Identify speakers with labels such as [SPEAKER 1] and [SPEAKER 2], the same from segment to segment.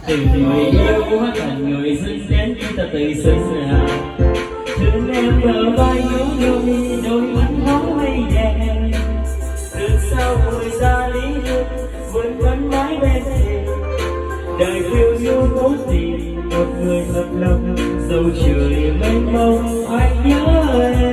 [SPEAKER 1] từ người yêu hóa thành người xinh đến khi ta tự xưng hào. Thương em bờ vai nhún nhung, đôi mắt hóng mây đen. Từ sau người ra lý hương, vươn vấn mãi bên thềm. Đời phiêu du cố tìm một người thật lòng, dẫu trời mênh mông anh nhớ em.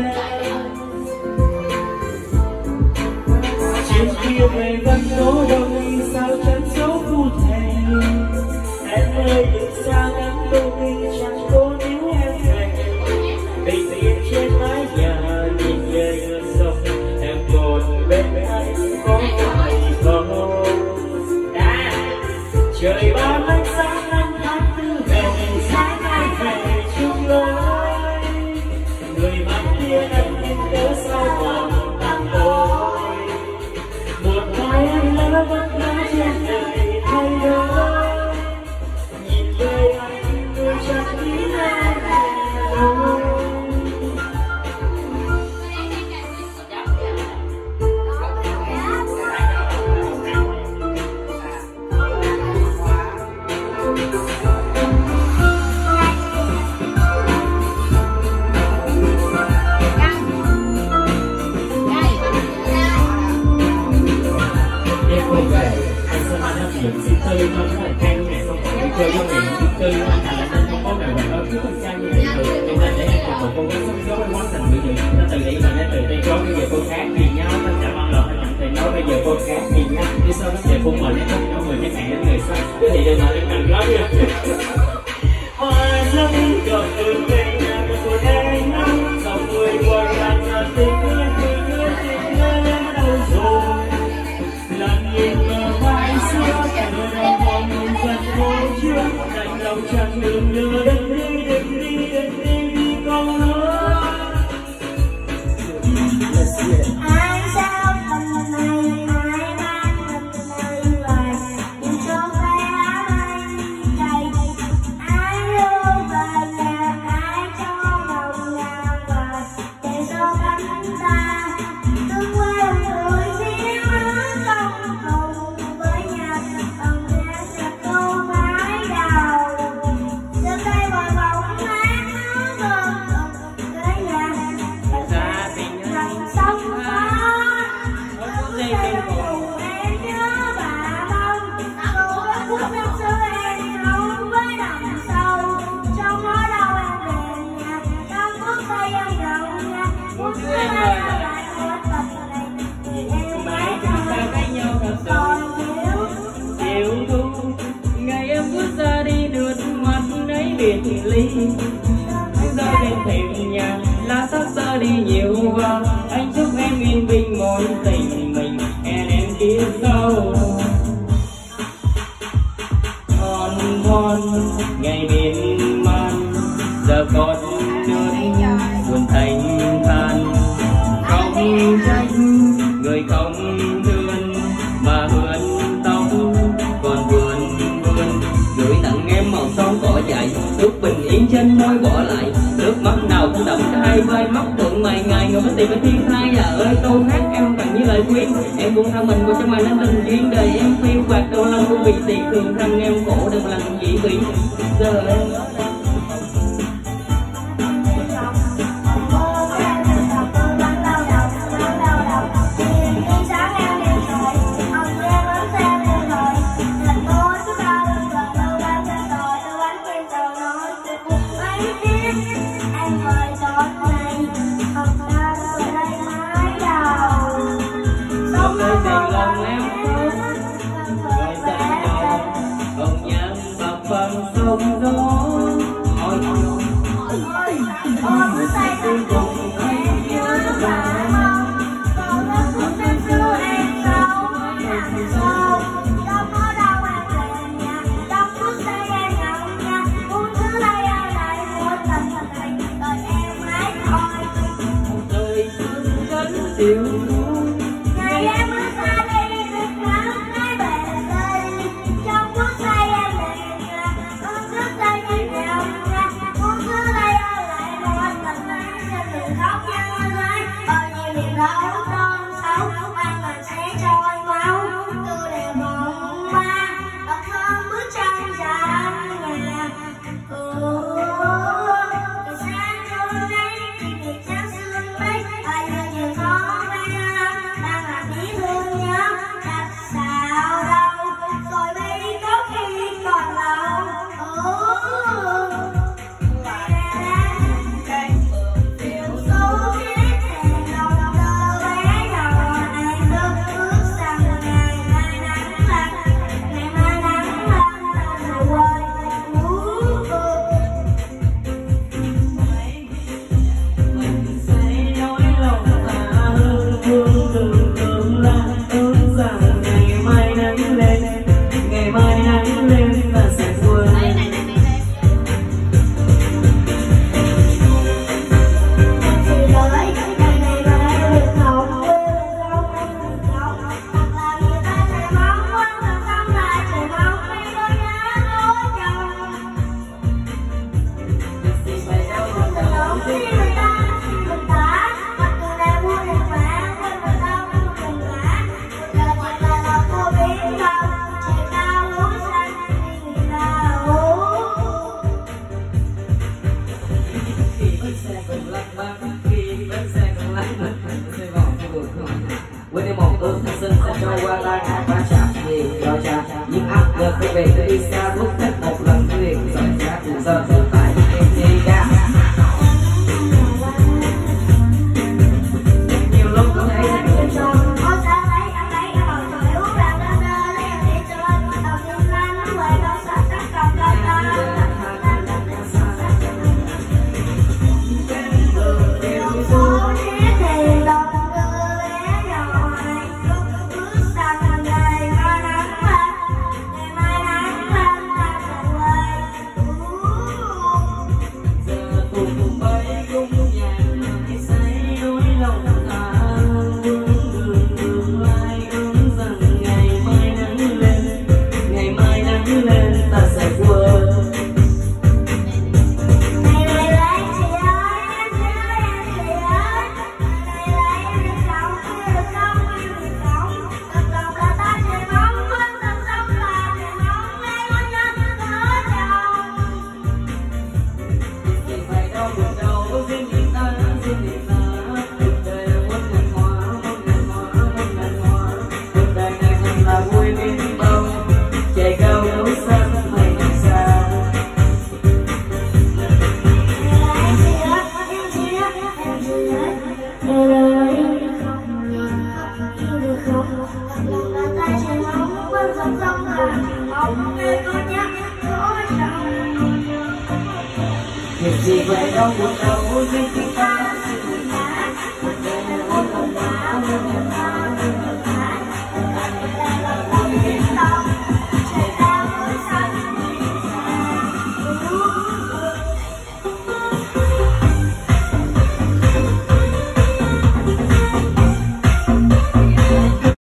[SPEAKER 1] Trên kia về vẫn số đông, sao chân số cụ thể. Em ơi đừng xa lắm tôi, chẳng cố níu em về. Bình yên trên mái nhà, nhìn về ngược sông. Em còn bên anh có hay không? Trời bao ánh sáng năm tháng tư về, sáng ai về chung lối. Người mắt kia đặt nhìn tớ sau vòng tàn tôi. Một ngày anh lỡ vất vả trên đời thay đổi. Nhìn về anh người chẳng nghĩ em đâu. Tư không phải khen mẹ không phải đi chơi trong miệng tư anh là nên không có nào vậy đó cứ con trai như vậy rồi nên là để em cùng một cô gái sống dấu em quá thành người dựng nó từ đây mà đến từ đây có bây giờ cô khác thì nhau tất cả mọi lời nhận thì nói bây giờ cô khác thì nhau đi sau đó về cùng mà đến không nhau người chẳng hạn đến người sau thì đừng mà đừng làm lắm nha hoa giống gặp từ đây nhà của em dòng người qua lại nhà tình nghĩa em đâu rồi lần nhìn mơ mãi xưa đành lòng chẳng đừng nhớ đừng đi vì con nữa.
[SPEAKER 2] Ai sao phần này ai mang phần này về nhưng cho cái ai đầy ai đưa về nhà ai cho lòng nhà về để cho cánh ta tương quên người riêng không cùng với nhà bằng nhà sẽ câu mãi đầu trên đây bồi bóng mát nó gần cái nhà thành sông có đây cùng em nhớ bà bông cô có phút năm xưa em nấu với đầm sâu trong đó đâu em về nhà trong phút tay em rộng nhà phút xưa em lại một tập này thì em mới còn
[SPEAKER 1] Chiều thu ngày em bước ra đi được mặt ấy biệt ly rơi bên thềm nhà lá sắc ra đi nhiều và anh chúc em yên bình mối tình mình em kia sau thon ngày miền man giờ còn nước buồn thành than không trách người không thương mà vườn tóc còn vườn gửi tặng em màu son cỏ dại lúc bình yên trên môi bỏ lại nước mắt nào cũng đậm hai vai mắt tượng mày ngày người mới tìm bên thiên thai là ơi câu hát em bằng như lời khuyên em buông tha mình của trong mày nên tình duyên đời em phiêu bạc đầu lòng cũng bị tiệt thường thân em khổ đừng làm gì bị giờ em
[SPEAKER 2] ngày em bước ra đi nước mắt ngay bề đây trong phút giây em về nhà con trước đây em
[SPEAKER 3] qua tai hát va chạm gì cho cha những áp lực không về từ đi xa bước tất một lần thuyền rời xa từ giờ giờ tại em đi ra nhiều lúc có thấy
[SPEAKER 2] Việc gì vậy đâu buồn đâu, riêng chúng ta